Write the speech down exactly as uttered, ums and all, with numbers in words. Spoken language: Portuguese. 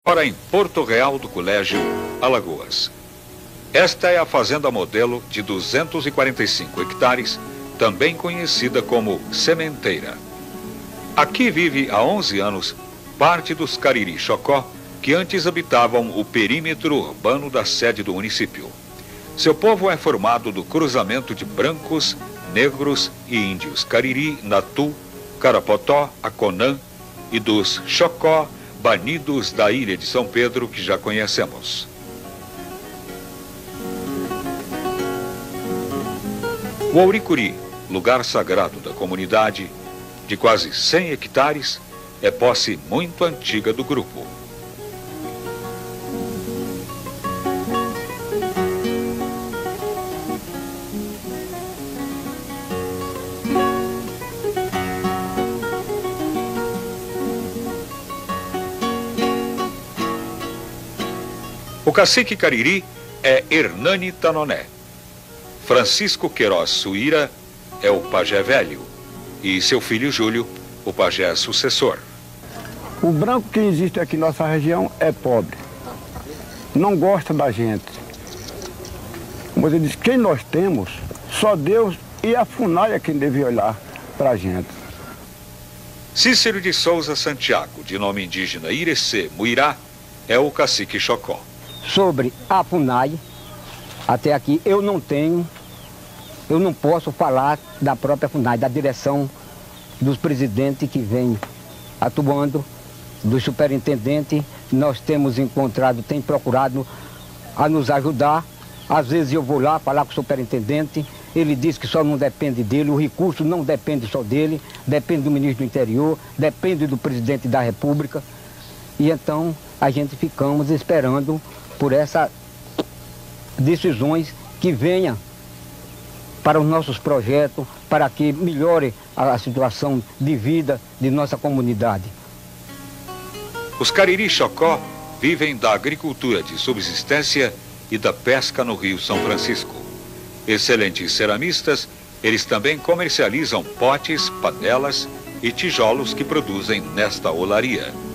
Mora em Porto Real do Colégio, Alagoas. Esta é a fazenda modelo de duzentos e quarenta e cinco hectares, também conhecida como sementeira. Aqui vive há onze anos parte dos Cariri Chocó, que antes habitavam o perímetro urbano da sede do município. Seu povo é formado do cruzamento de brancos, negros e índios Cariri, Natu, Carapotó, Aconã e dos Chocó, banidos da ilha de São Pedro, que já conhecemos. O Auricuri, lugar sagrado da comunidade, de quase cem hectares, é posse muito antiga do grupo. O cacique Cariri é Hernani Tanoné. Francisco Queiroz Suíra é o pajé velho e seu filho Júlio, o pajé sucessor. O branco que existe aqui na nossa região é pobre, não gosta da gente. Mas ele diz, quem nós temos, só Deus e a FUNAI é quem deve olhar para a gente. Cícero de Souza Santiago, de nome indígena Irecê Muirá, é o cacique Chocó. Sobre a FUNAI, até aqui eu não tenho, eu não posso falar da própria FUNAI, da direção dos presidentes que vêm atuando, do superintendente. Nós temos encontrado, tem procurado a nos ajudar. Às vezes eu vou lá falar com o superintendente, ele diz que só não depende dele, o recurso não depende só dele, depende do ministro do interior, depende do presidente da República. E então a gente ficamos esperando por essas decisões que venham para os nossos projetos, para que melhore a situação de vida de nossa comunidade. Os Cariri Chocó vivem da agricultura de subsistência e da pesca no Rio São Francisco. Excelentes ceramistas, eles também comercializam potes, panelas e tijolos que produzem nesta olaria.